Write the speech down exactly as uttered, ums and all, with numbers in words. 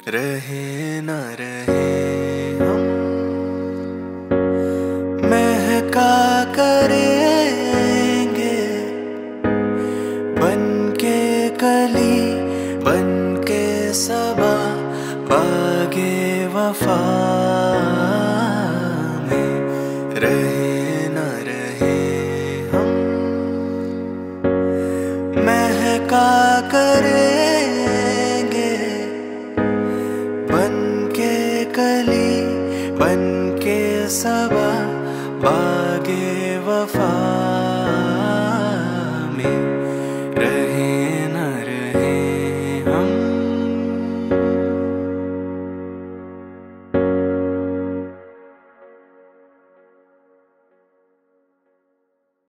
रहे न रहे हम महका करेंगे बन के कली बन के सबा बागे वफा में रहे न रहे हम महका करेंगे बन के कली बन के सबा बागे वफा।